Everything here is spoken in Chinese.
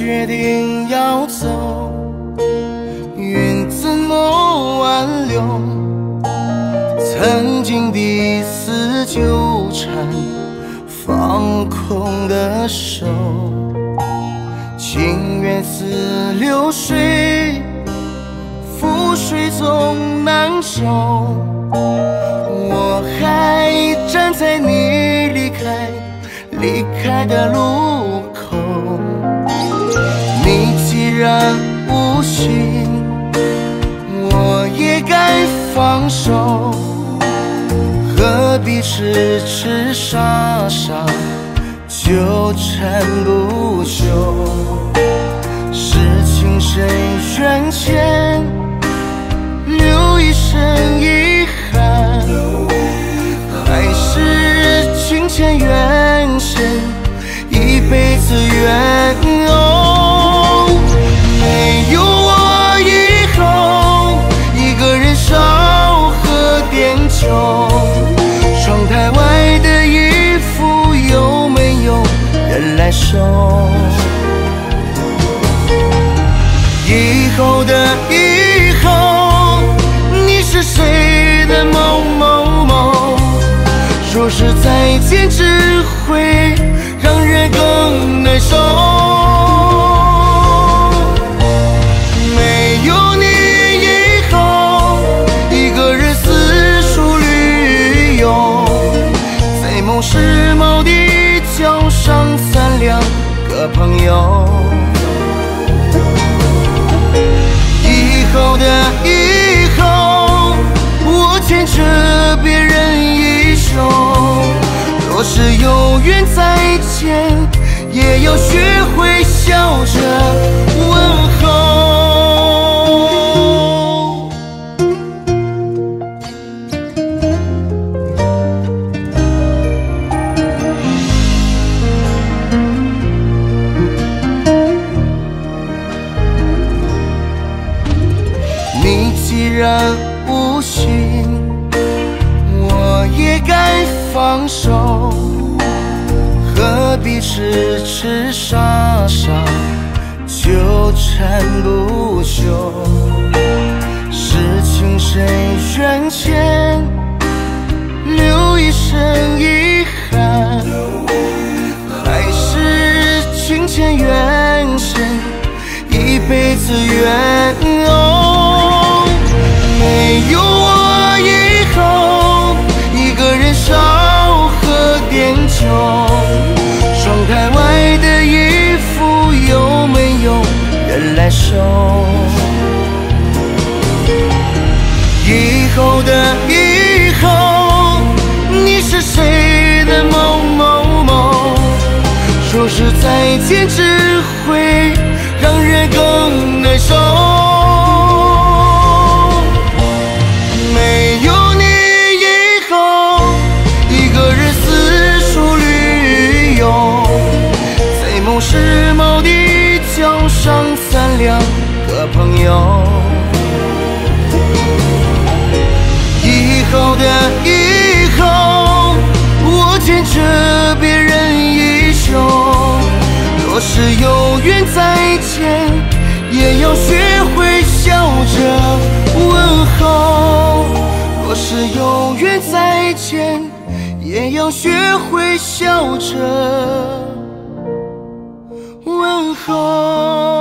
决定要走，云怎么挽留？曾经的死纠缠，放空的手，情缘似流水，覆水总难收。我还站在你离开的路口，你既然无心，我也该放手，何必痴痴傻傻纠缠不休？是情深缘浅，留一身遗憾，还是情牵缘深，一辈子缘哦。没有我以后，一个人少喝点酒，窗台外的衣服有没有人来收？以后的以后，你是谁的某某某？说是再见只会让人更难受。没有你以后，一个人四处旅游，在某时某地交上3-2个朋友。以后的以后，我牵着别人衣袖，若是有缘再见，也要学会笑着问候。你既然无心，我也该放手，何必痴痴傻傻纠缠不休？是情深缘浅，留一身遗憾，还是情牵缘深，一辈子缘哦。没有我以后，一个人少喝点酒，窗台外的衣服有没有人来收？以后的以后，你是谁的某某某？说是再见只会让人更难受。没有你以后，一个人四处旅游，在某时某地交上3-2个朋友。以后的以后，我牵着别人衣袖，若是有缘再见，也要学会笑着问候。若是有缘再见，也要学会笑着问候。